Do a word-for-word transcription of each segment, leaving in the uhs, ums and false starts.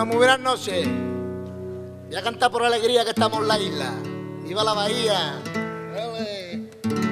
Bueno, muy buenas noches. Voy a cantar por alegría que estamos en la isla. ¡Viva la bahía! ¡Ole!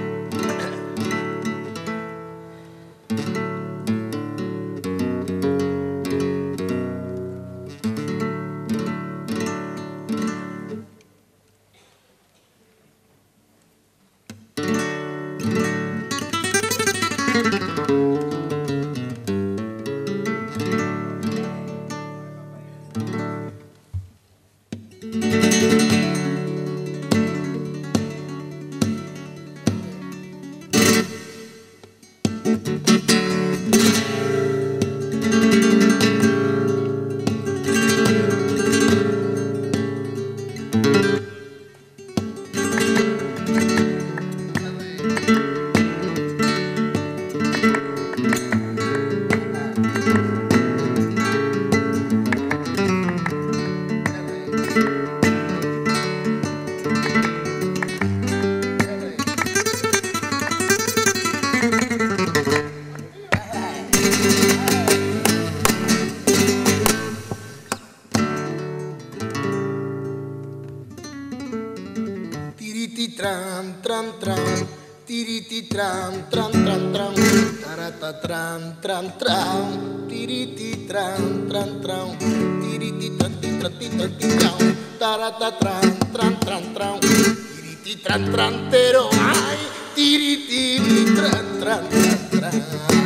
Tiriti tran tran tran, tiriti tran tran tran tran, tarata tran tran tran, tiriti tran tran tran, tiriti tran tran tran tran, tarata tran tran tran tran, tiriti tran tran pero ay, tiriti tran tran tran tran.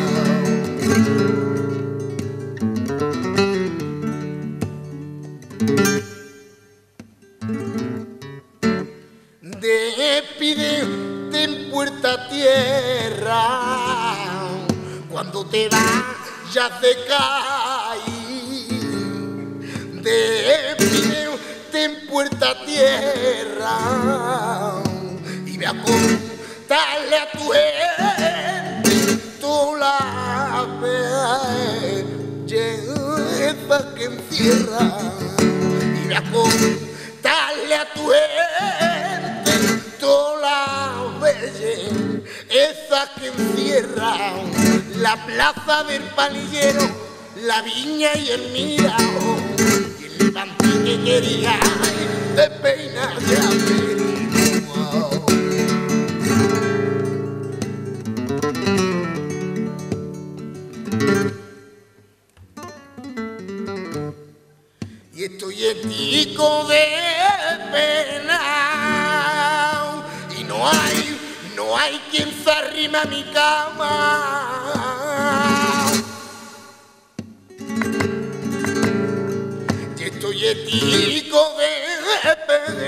Despídete en puerta tierra, cuando te vayas de caer. Despídete en puerta tierra y ve a contarle a tu gente toda la belleza que encierra. Y ve a contarle a tu gente toda la belleza que encierra la plaza del Palillero, la viña y el Mirao, y el levante que quería de peinar de Américo. Y estoy etico de pena y no hay, no hay quien se arrime a mi cama. Y estoy etico de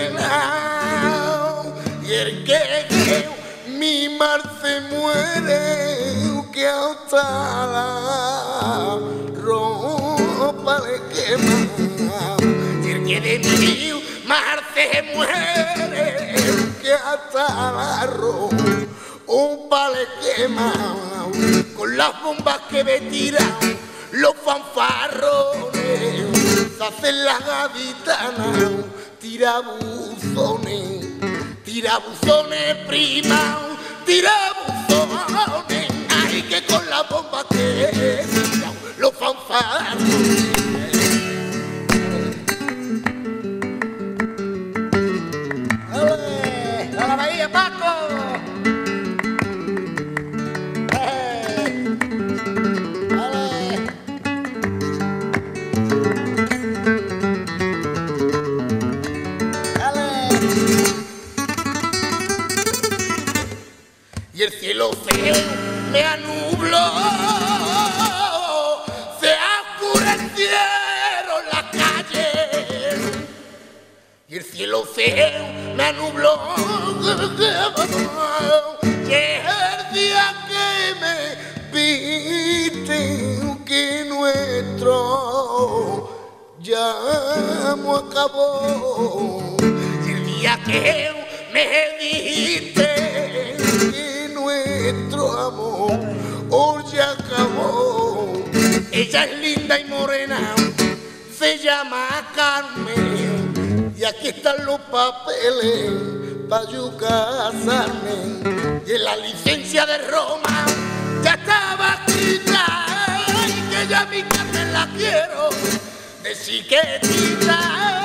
pena y el que mi mar se muere, que hasta la ropa le quema. Y el que de mi mar se muere, que hasta la ropa le quema. Con las bombas que me tiran los fanfarrones, se hacen las gaditanas, tirabuzones, tirabuzones prima, tirabuzones. Ay, que con las bombas que tiran los fanfarrones. ¡A la bahía, Paco! ¡Eh! ¡Ale! ¡Ale! Y el cielo feo me anubló, se oscurecieron las calles. Y el cielo feo me anubló, y el día que me viste que nuestro llamo acabó. Y el día que me dijiste que nuestro amor hoy ya acabó. Ella es linda y morena, se llama Carmen, y aquí están los papeles para yo casarme. Y en la licencia de Roma ya estaba escrita, y que ya mi Carmen la quiero, de chiquitita.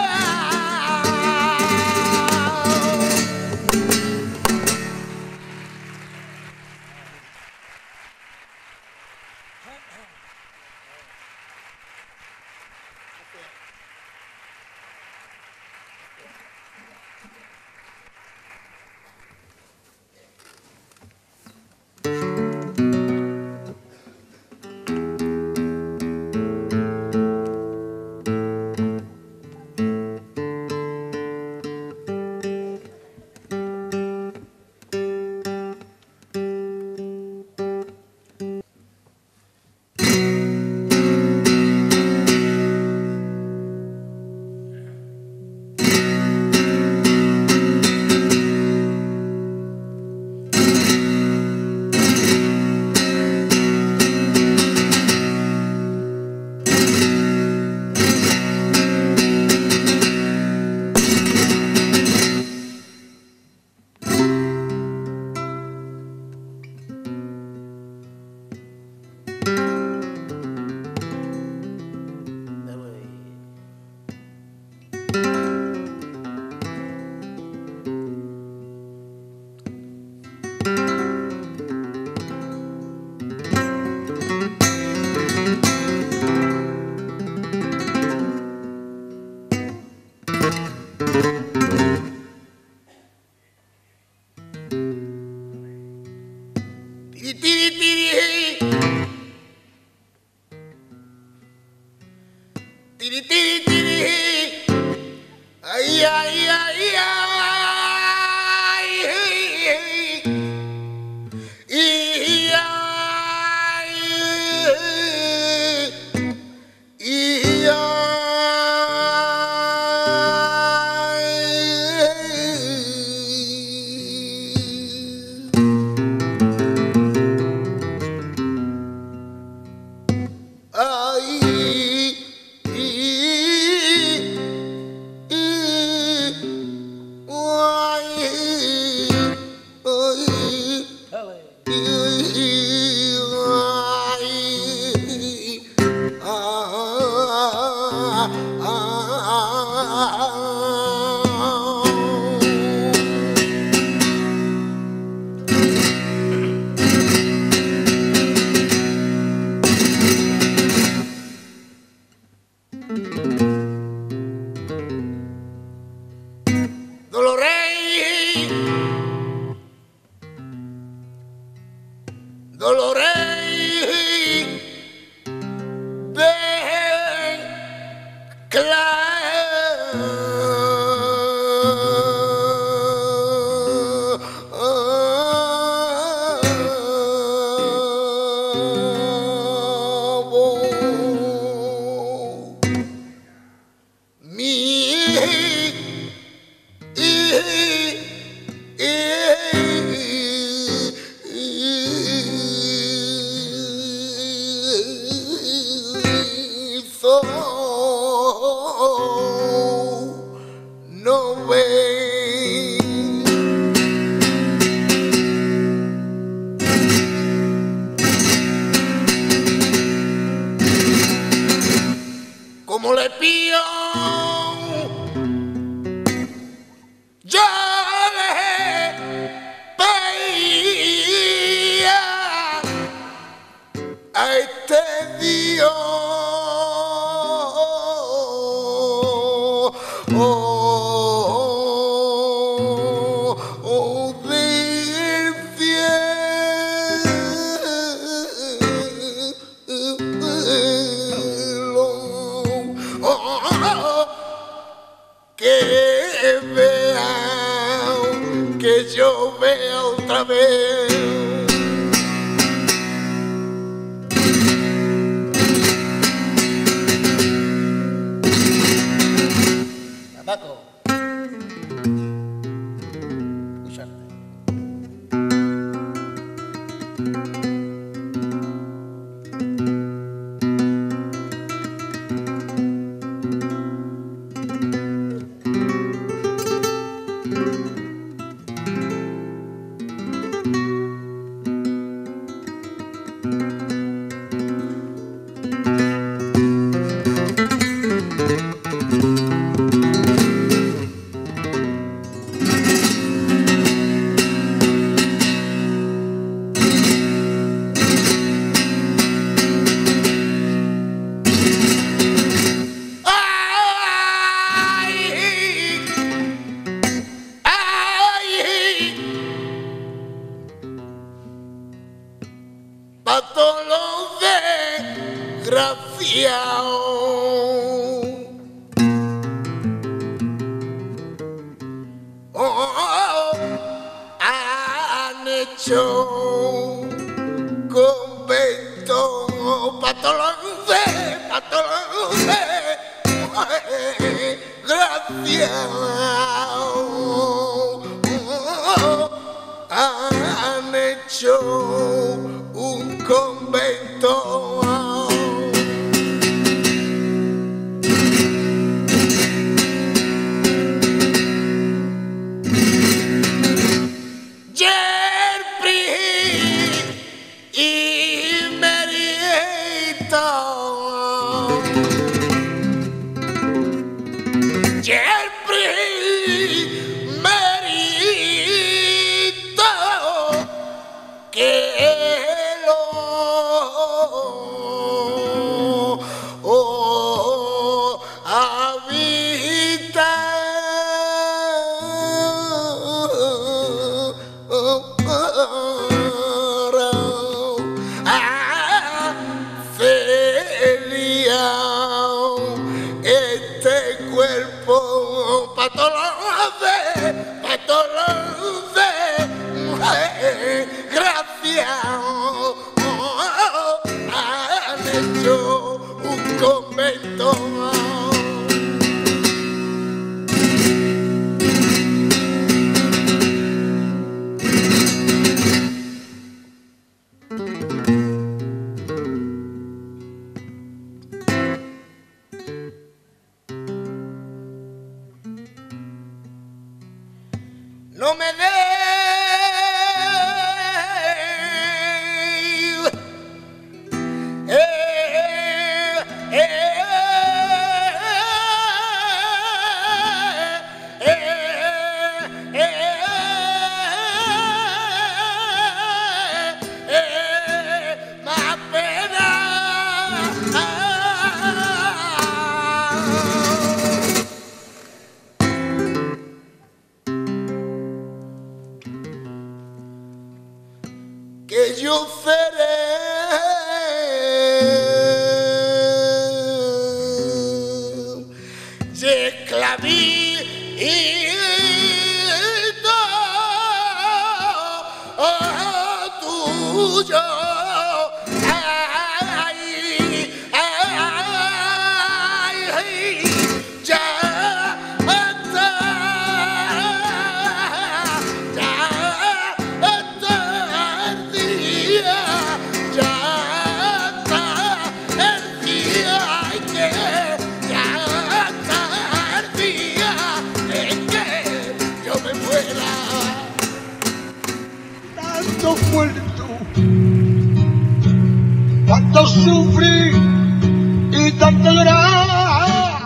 Como le pido, yo le pedía a este Dios oh, oh, del cielo. Que vea, que yo vea otra vez. Tabaco. Escucharte. pa' todos los desgraciados. Oh, han hecho convento pa' todos los pa' todos los desgraciados. Han hecho un convento. Yerpri y Merito, Yerpri Merito, que lo oh, habita. Este cuerpo pa' todos los pa' todos los desgraciados han hecho un convento. No me dejes eh, eh, eh, eh, eh, más pena. Que yo seré esclavito tuyo. Ay, ay, ya está, ya está el día, ya está el día, ay, que ya está el día en que yo me muera. Tanto muerto, tanto sufrí y tanto llorar,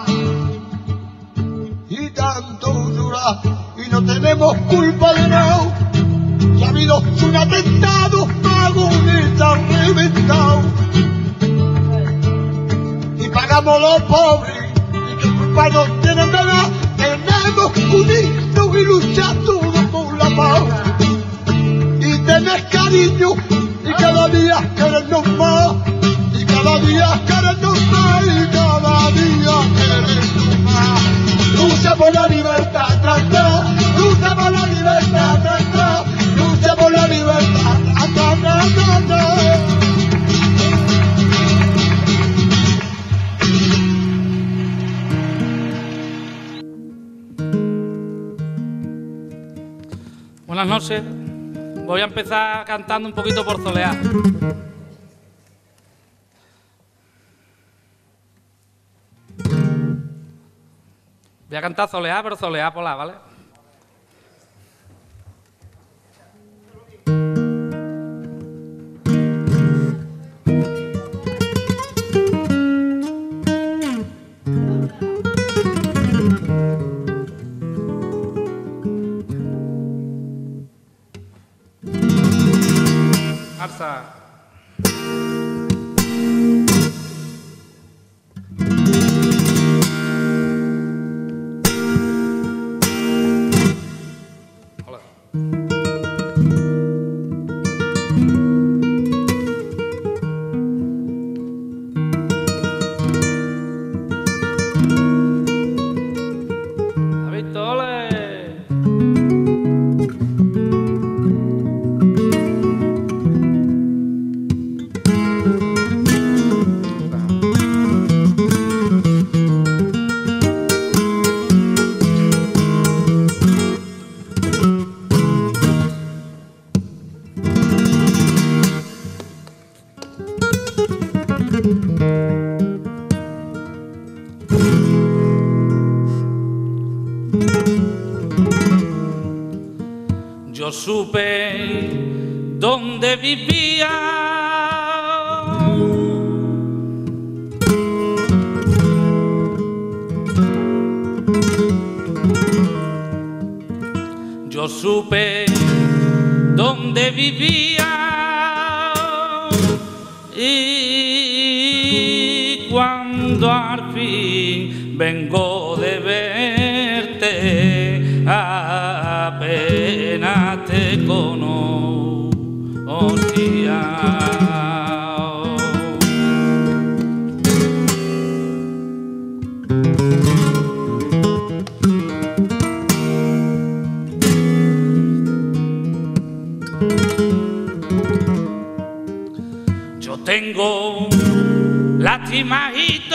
y tanto llorar, y no tenemos culpa de nada. Y ha habido un atentado, agonista reventado, y pagamos los pobres, y que culpa no tienen nada. Tenemos que unirnos y luchar todos por la paz. Y tenés cariño, y cada día querernos más, y cada día querernos más, y cada día querernos más. Lucha por la libertad, tra, tra, lucha por la libertad, tra, tra, lucha por la libertad, tra, tra, tra, tra, tra. Buenas noches. Voy a empezar cantando un poquito por soleá. Voy a cantar soleá, pero soleá por la, ¿vale? Arsa. Hola. supe dónde vivía. Yo supe dónde vivía y cuando al fin vengo de verte apenas te conocía. Yo tengo lastimajito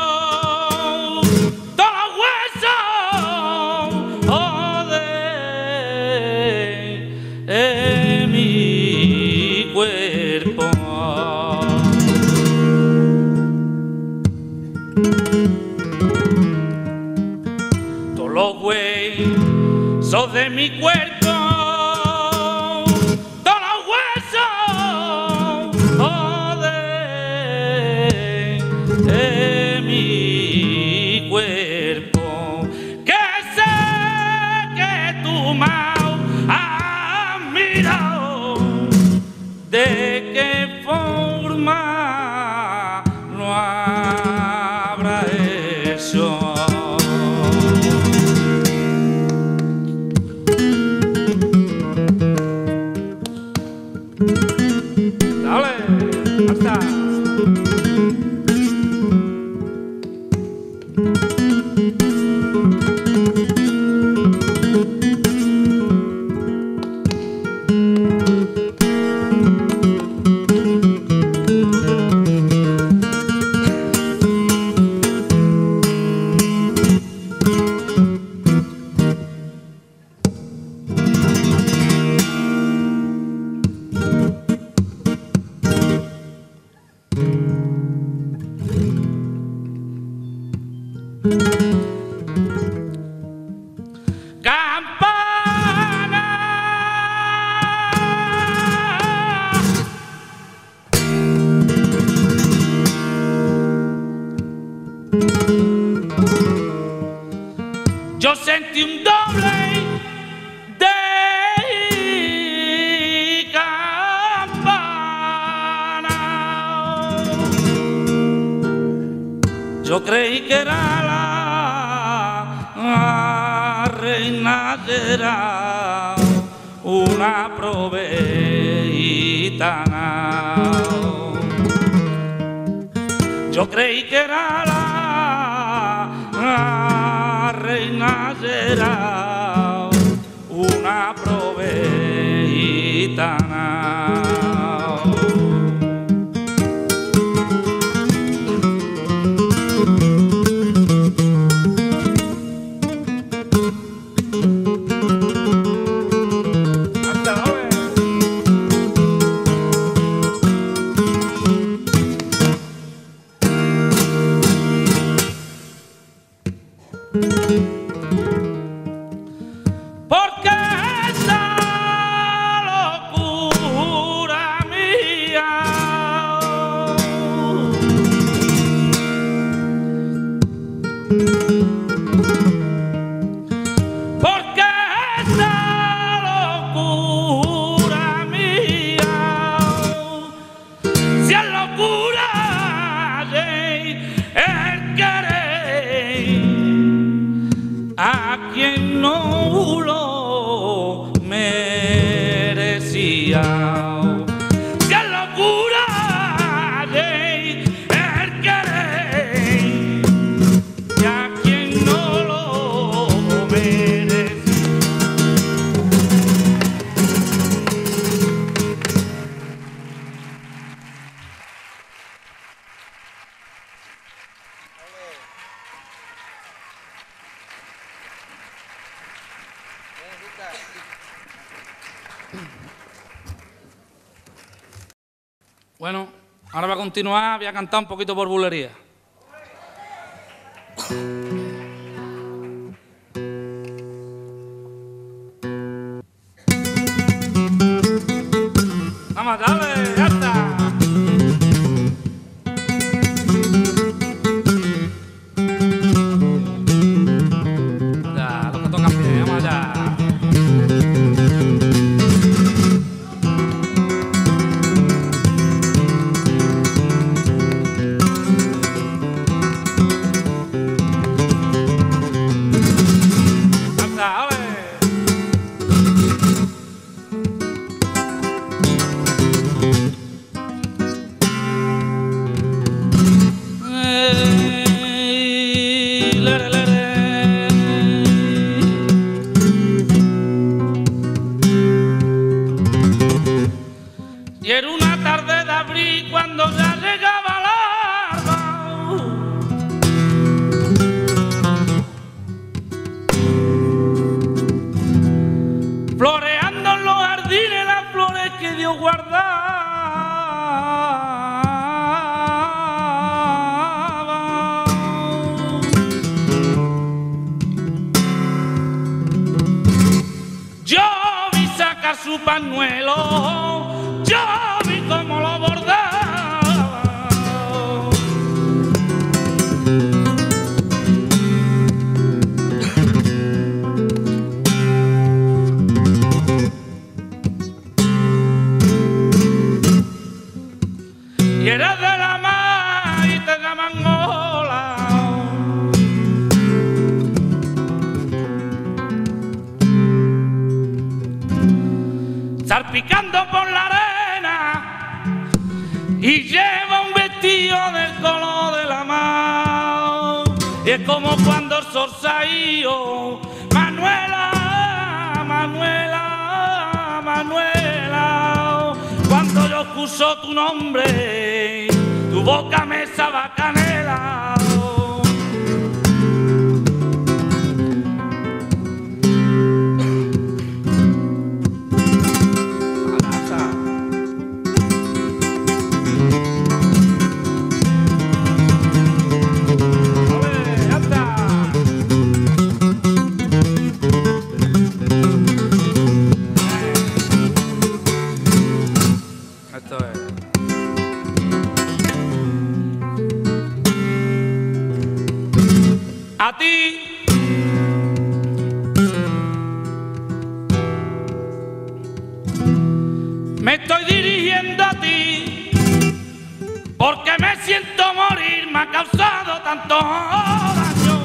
todos los huesos oh, de, de mi cuerpo. Todos los huesos de mi cuerpo. ¿De qué forma lo habrá hecho? Dale, hasta. Yo sentí un doble de campana. Yo creí que era la, la reina, era una proveitana. Yo creí que era la, la reina será una proveitana. Porque esa locura mía porque esa locura mía si es locura de el querer a quien no lo merecía. Si es locura de el querer y a quien no lo merecía. Bueno, ahora va a continuar, voy a cantar un poquito por bulería. Vamos, dale, ya está. Ya, lo que toca bien, vamos allá. Y era una tarde de abril cuando ya llegaba el alba, floreando en los jardines las flores que Dios guardaba. Yo vi sacar su pañuelo, yo vi cómo lo bordaba. Y era de la maíz de la mangola, salpicando por la arena, y lleva un vestido del color de la mar. Y es como cuando el sol se ha ido. Manuela, Manuela, Manuela, cuando yo escucho tu nombre, tu boca me sabe a canela. A ti me estoy dirigiendo, a ti, porque me siento morir, me ha causado tanto daño.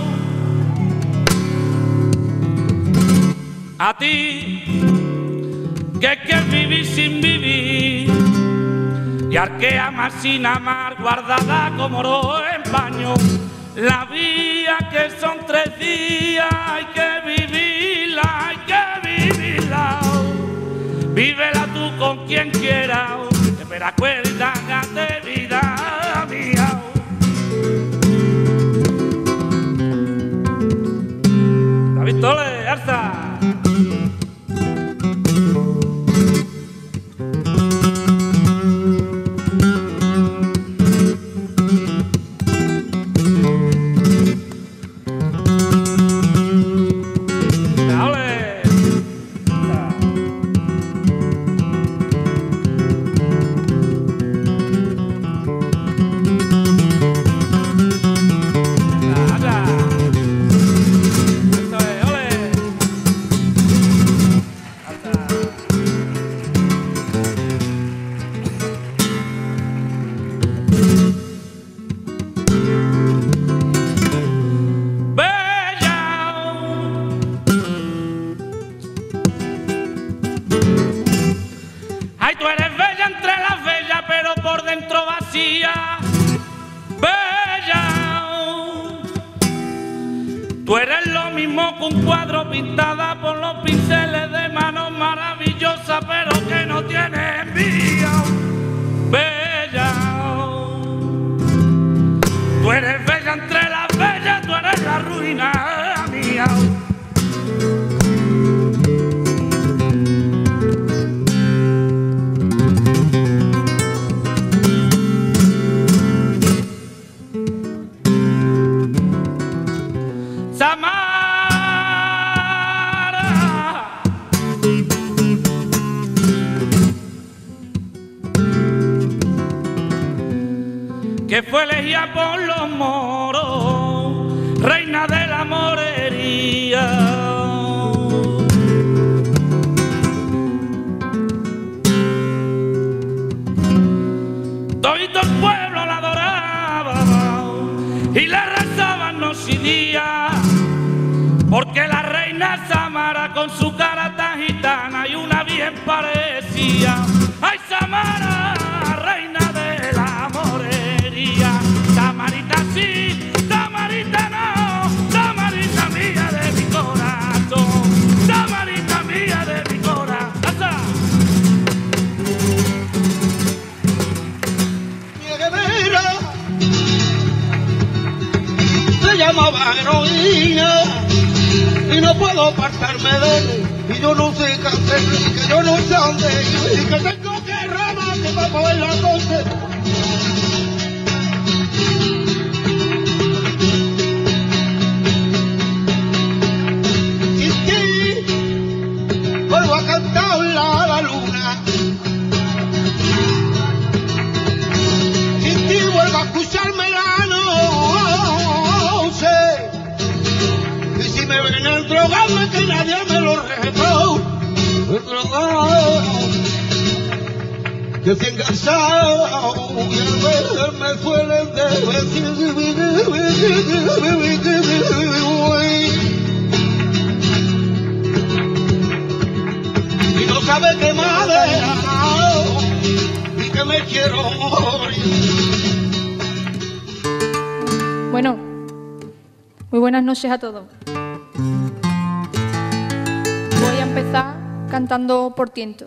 A ti, que es que vivir sin vivir, y al que ama sin amar, guardada como oro en paño. La vida que son tres días, hay que vivirla, hay que vivirla. Vívela tú con quien quieras, que me acuerdas de vida mía. David Tole, alza. Ay, tú eres bella entre las bellas, pero por dentro vacía. Bella, tú eres lo mismo que un cuadro pintada por los pinceles de manos maravillosas, pero que no tiene envidia. Bella, tú eres bella entre las bellas, tú eres la ruina mía. que fue elegida por los moros, reina de la morería. Todo el pueblo la adoraba y la rezaban noche y día, porque la reina Samara con su cara tan gitana y una bien parecía. ¡Ay, Samara, reina de la morería! Samarita sí, Samarita no, Samarita mía de mi corazón, Samarita mía de mi corazón. Se llamaba heroína y no puedo apartarme de él, y yo no sé qué hacer, que yo no sé dónde ir, y que tengo que remate para poder la noche. Sin ti vuelvo a cantarla a la luna, sin ti vuelvo a escucharme la noche, y si me ven el drogarme que nadie me lo retó, el drogado que se engasado y al verme suelen decir y no sabe que madera y que me quiero morir. Bueno, muy buenas noches a todos. Voy a empezar cantando por tiento.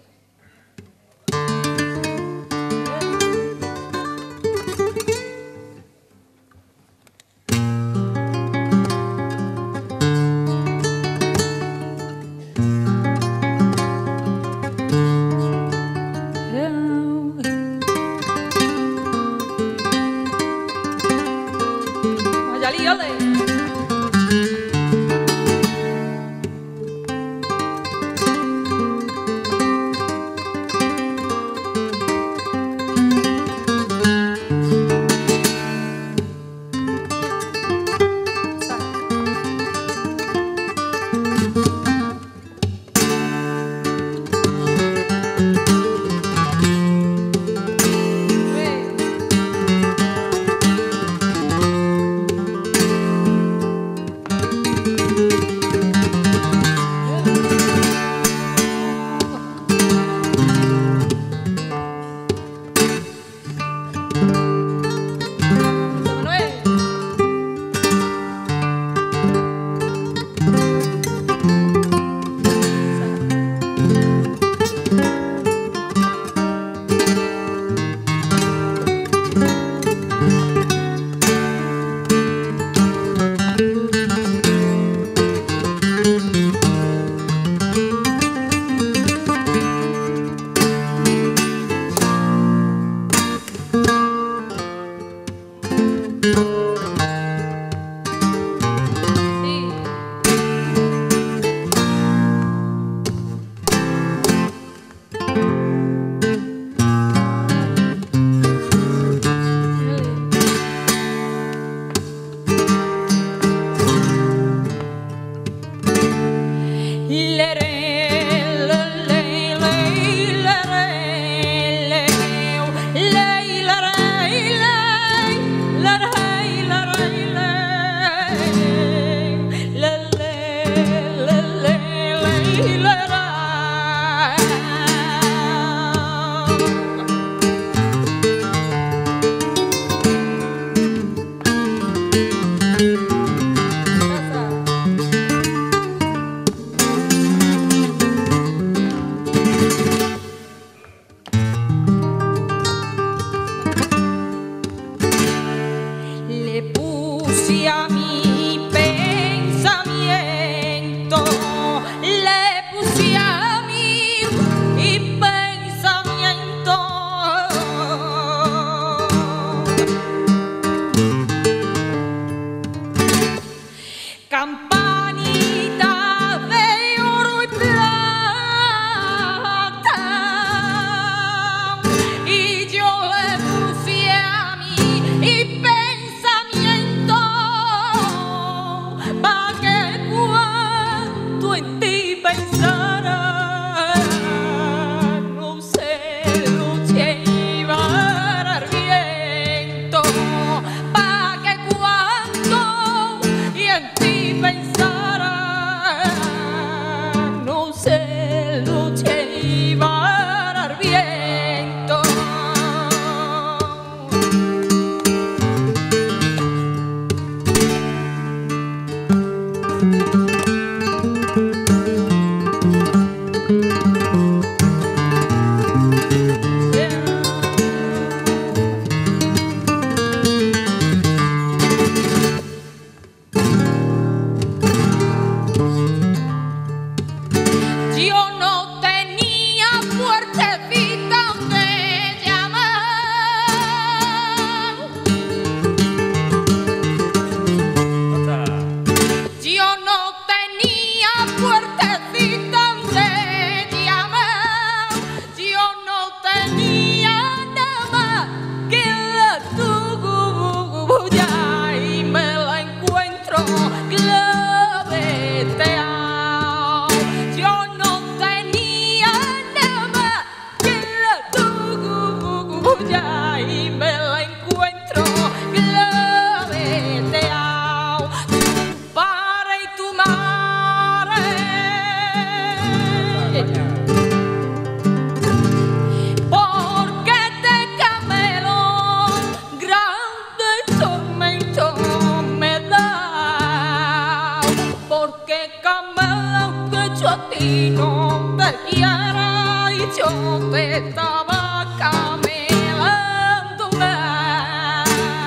te estaba camelando una.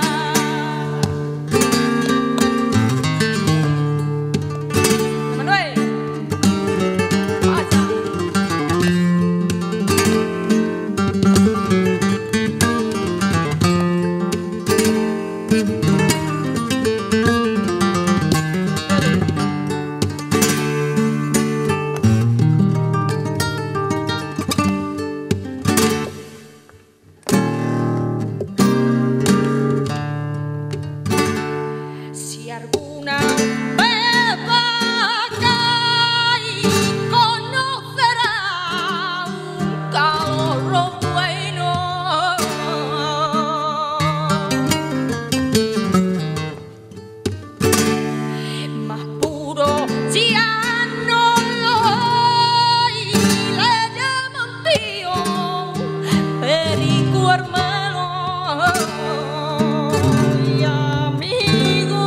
Manuel, pasa. Si alguna vez vaca y conocerá un calor bueno, más puro ya no lo hay, le llaman tío Perico hermano y amigo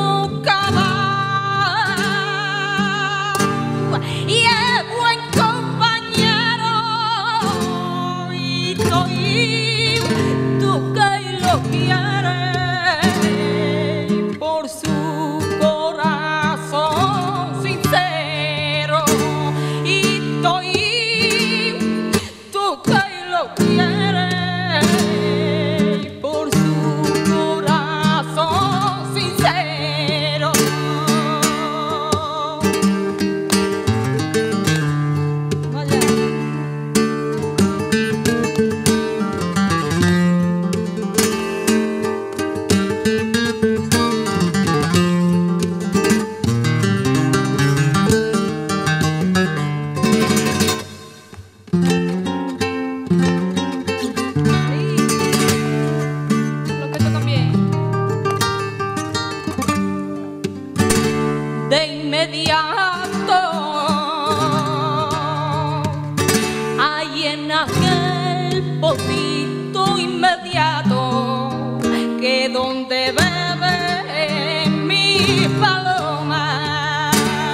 cabal, y es buen compañero y estoy tú que lo quieres por su corazón sincero, y estoy tú que lo quieres por su corazón sincero. Vaya. Lo que toca bien. De inmediato, hay en aquel potito inmediato que donde bebe mi paloma,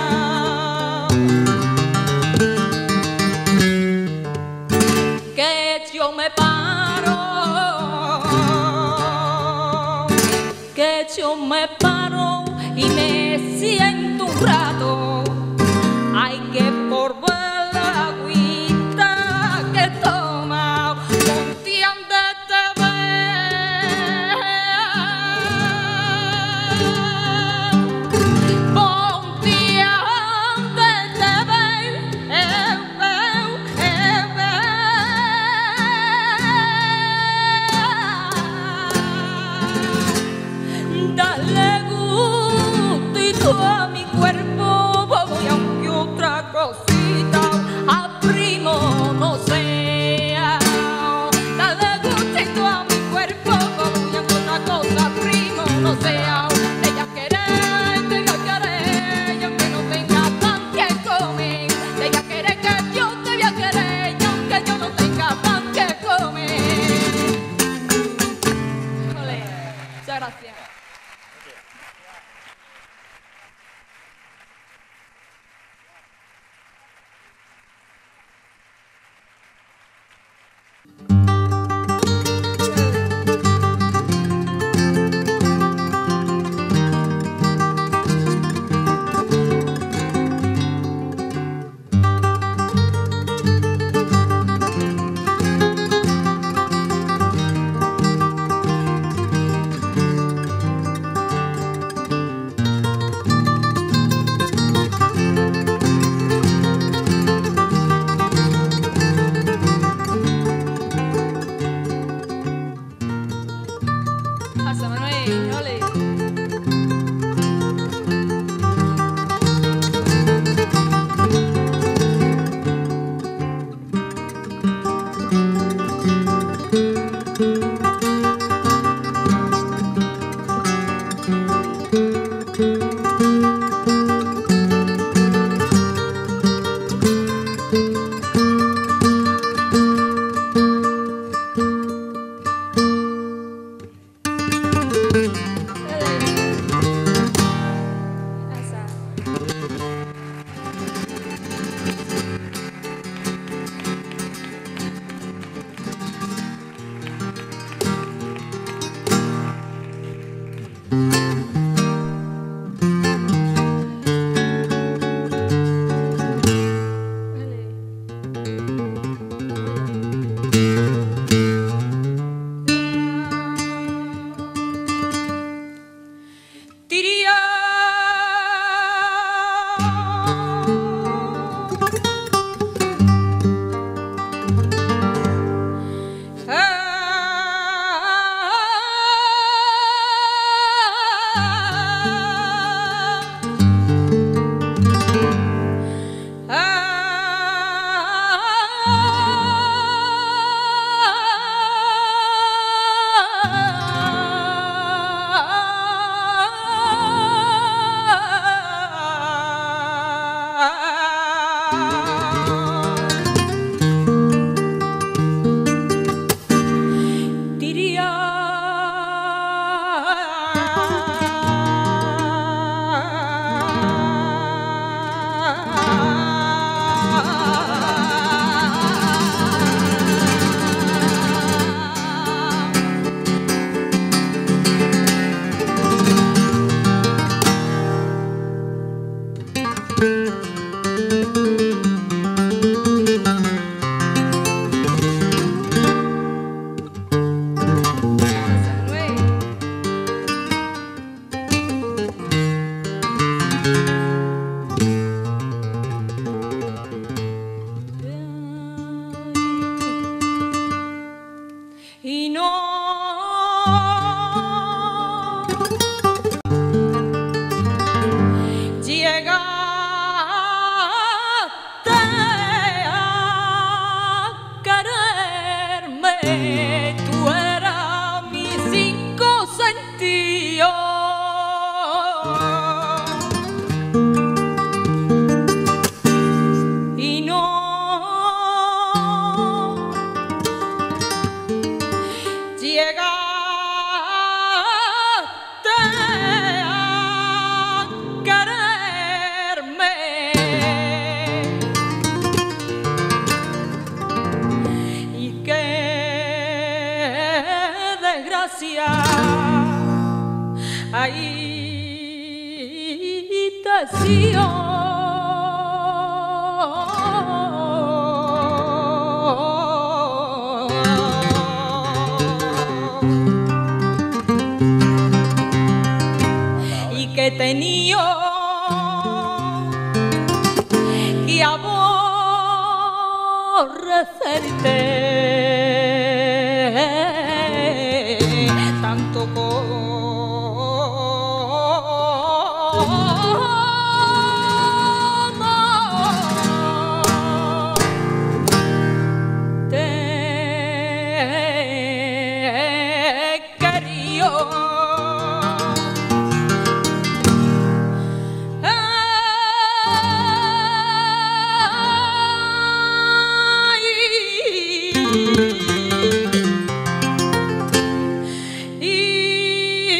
que yo me paro, que yo me paro y me siento un rato. Hay que por ver la agüita que toma Pontián de te ver, Pontián de te ver, eh, ver, eh, ver. Dale gustito a mi cuerpo, voy aunque otra cosita a primo no sea. Dale gustito a mi cuerpo, voy aunque otra cosa primo no sea. Te voy a querer, te voy a querer, y aunque no tenga pan que comer. Te voy a querer que yo te voy a querer, y aunque yo no tenga pan que comer. Ole, muchas gracias. Pasa, Manuel, ole. desgracia. Ahí te sigo. Y que tenía que aborrecerte tanto como te quería. Y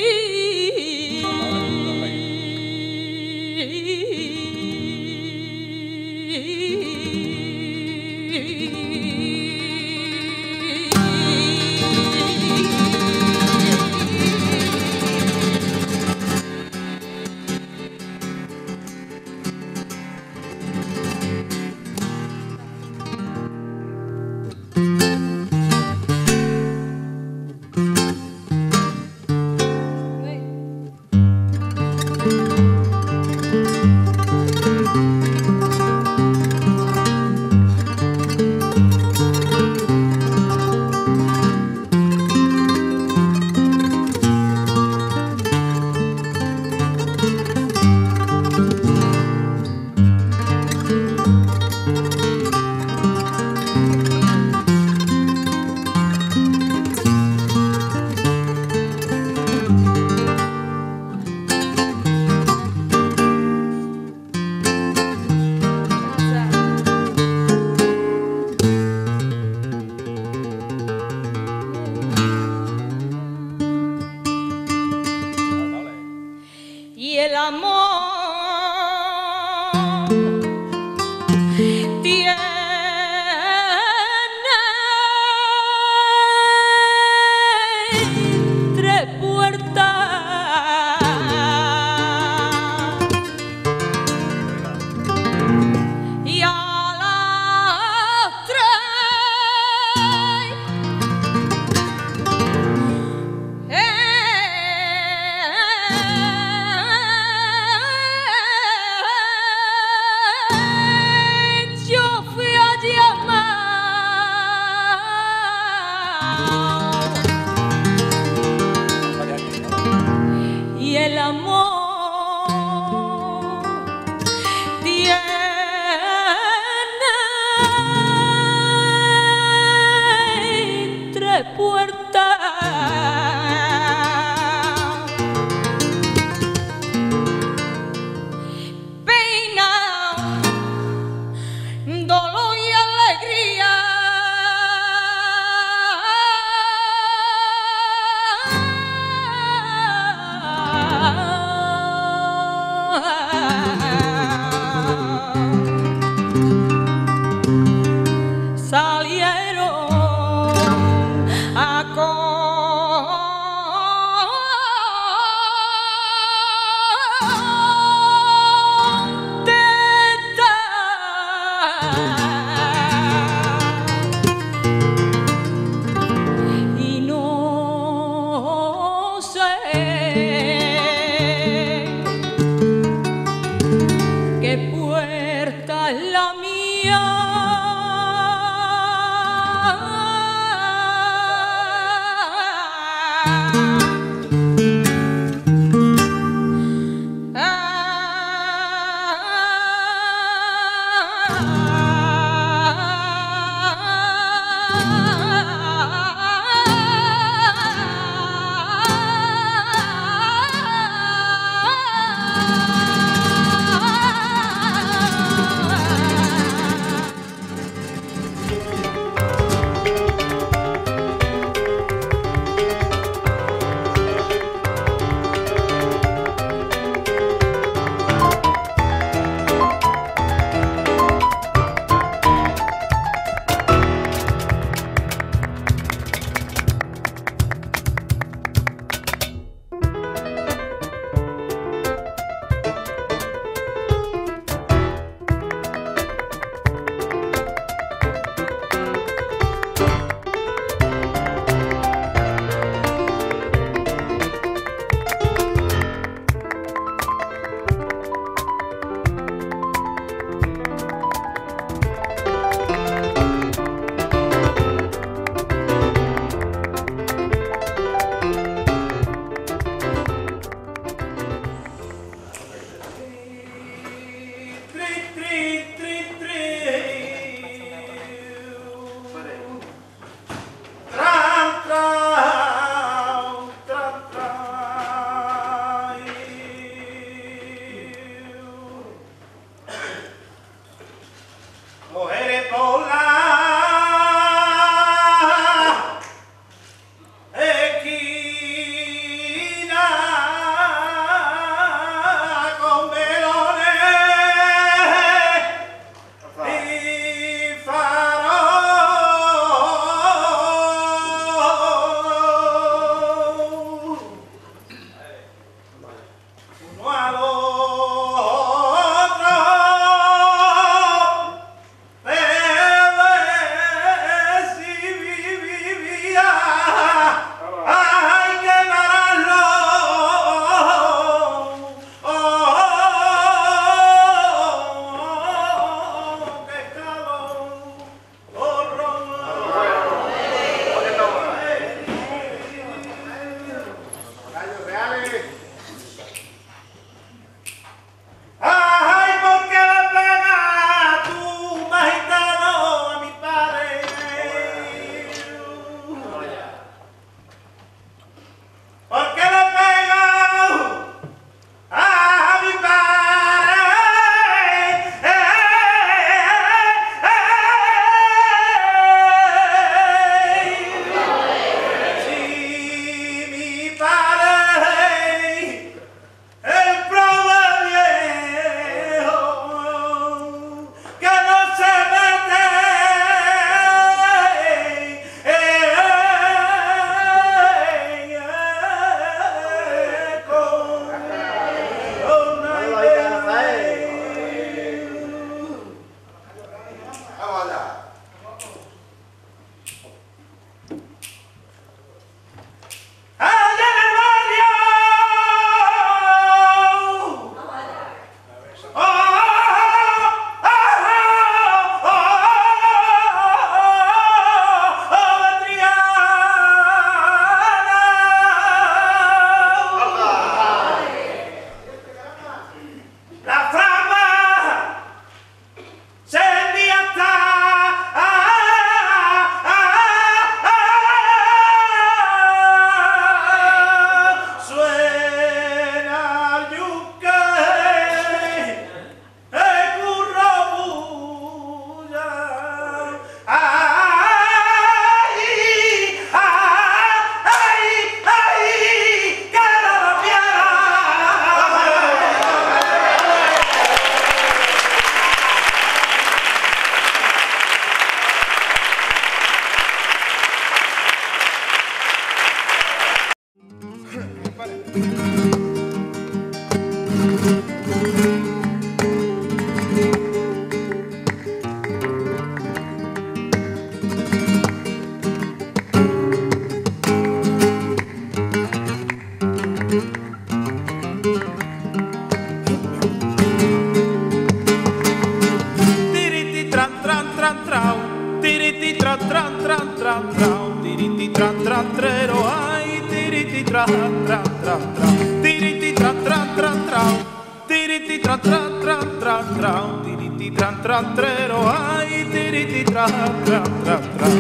tiriti tra tra trero, ay, tiriti tra tra tra tra, tiriti tra tra tra tra, tiriti tra tra tra tra tra, tiriti tra tra trero, ay, tiriti tra tra tra tra.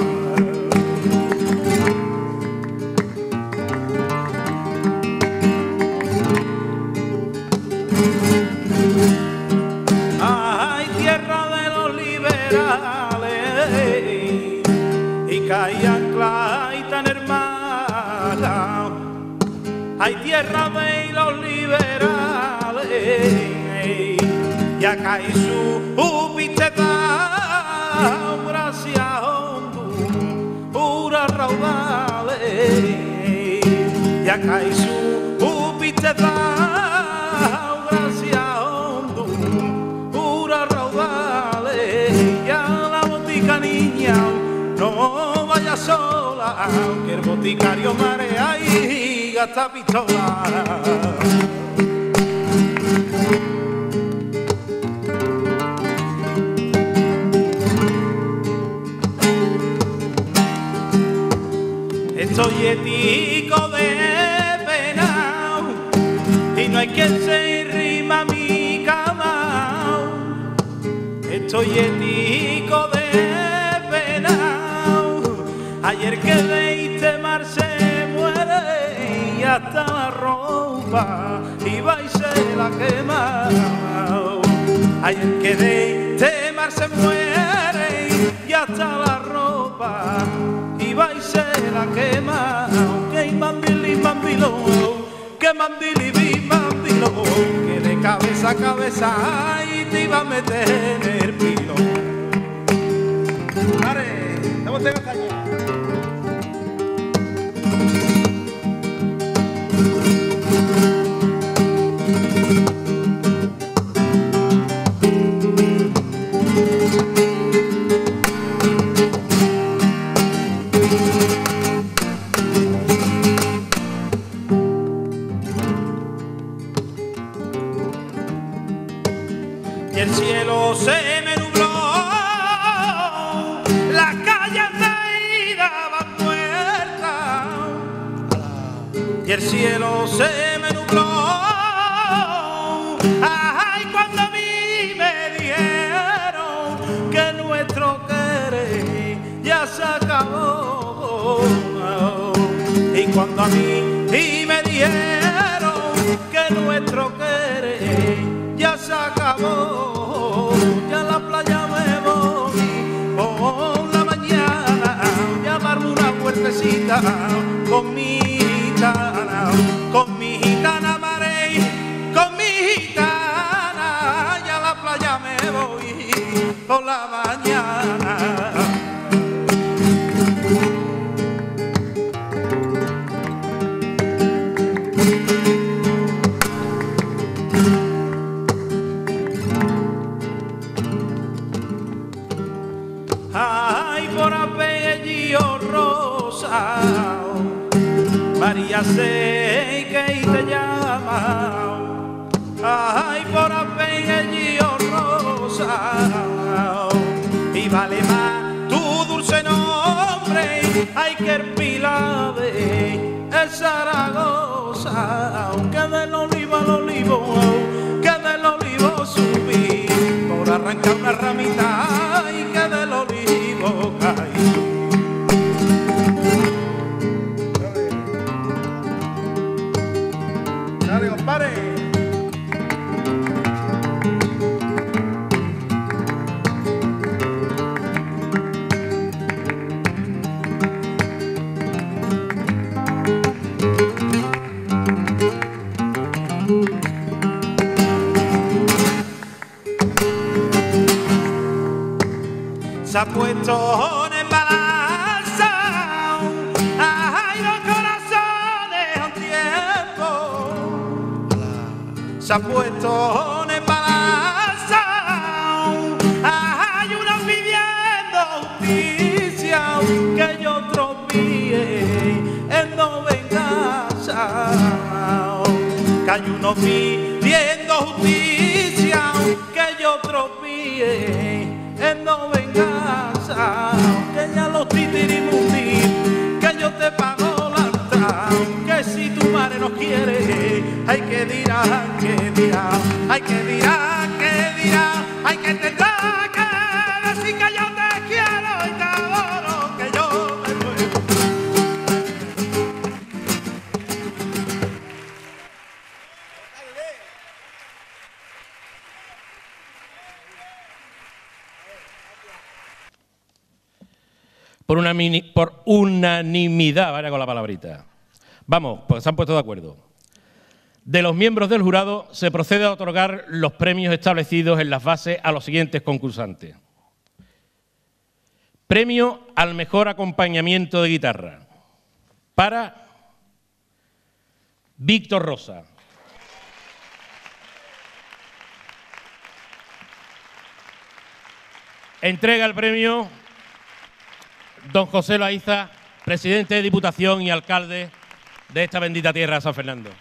Ay, tierra de los liberales, y cae ancla y tan hermana. Ay, tierra de los liberales, y acá y su upiteta, gracias a Honduras raudales, y acá y su upiteta, gracias a Honduras raudales, y a la botica niña no vaya sola, que el boticario marea y gasta pistola. Estoy etico de pena y no hay quien se rima mi cama. Estoy etico de pena. Ayer que veiste mar se muere y hasta la ropa iba y se la quema. Ayer que veiste mar se muere y hasta la ropa iba y se la quema. Que mandili mandilo, que mandili bi mandilo, que de cabeza a cabeza y te iba a meter en el pilo. Vale, estamos de castaña. Y el cielo se me nubló, las calles de ida van muertas. Y el cielo se me nubló, ay, cuando a mí me dijeron que nuestro querer ya se acabó. Y cuando a mí me dijeron que nuestro querer ya se acabó, ya a la playa me voy por la mañana, llamarme una puertecita con mi gitana, con mi gitana Marey, con mi gitana, ya a la playa me voy por la mañana. Ay, por apellido Rosa, María sé que te llama. Ay, por apellido Rosa, y vale más tu dulce nombre, ay, que el Pilar es Zaragoza, que del olivo al olivo, que del olivo subí, por arrancar una ramita, y que del olivo caí. Dale, compadre. Se ha puesto en balanza, hay dos corazones a un tiempo. Se ha puesto en balanza, hay uno pidiendo justicia, que yo otro pide en no venganza. Que hay uno pidiendo justicia, que yo otro pide en no venganza, que ya los titirimundi ay que dirá, que dirá, ay que dirá, que dirá, ay que tendrá que decir que yo te quiero y te adoro, que yo me muero. Por, una mini, por unanimidad, vaya con la palabrita. Vamos, pues se han puesto de acuerdo. De los miembros del jurado se procede a otorgar los premios establecidos en las bases a los siguientes concursantes. Premio al mejor acompañamiento de guitarra para Víctor Rosa. Entrega el premio don José Loaiza, presidente de Diputación y alcalde de esta bendita tierra de San Fernando.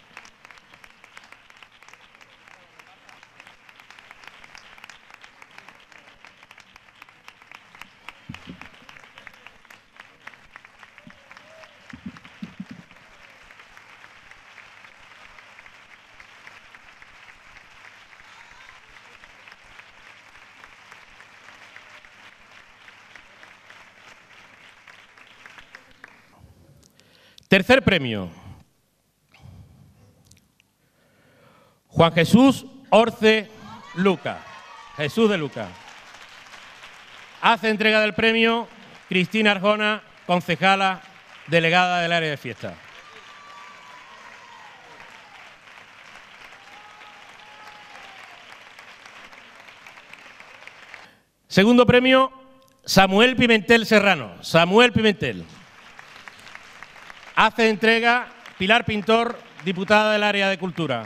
Tercer premio. Juan Jesús Orce Luca. Jesús de Luca. Hace entrega del premio Cristina Arjona, concejala, delegada del área de fiesta. Segundo premio, Samuel Pimentel Serrano. Samuel Pimentel. Hace entrega Pilar Pintor, diputada del área de Cultura.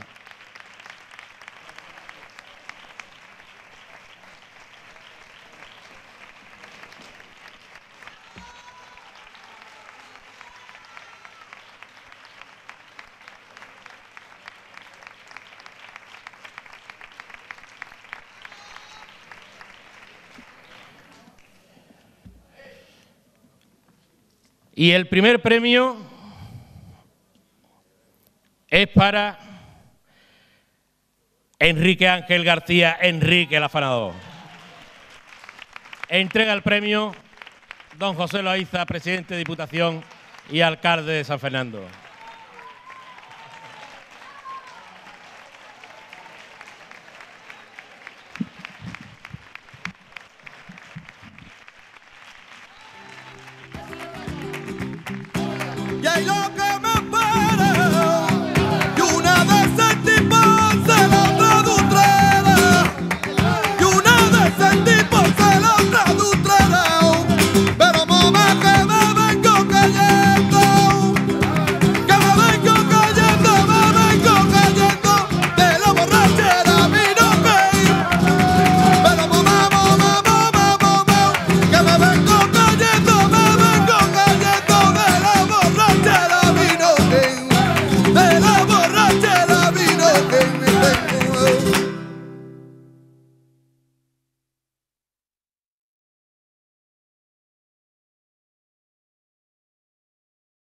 Y el primer premio es para Enrique Ángel García, Enrique el afanador. Entrega el premio don José Loaiza, presidente de Diputación y alcalde de San Fernando. Y ahí lo que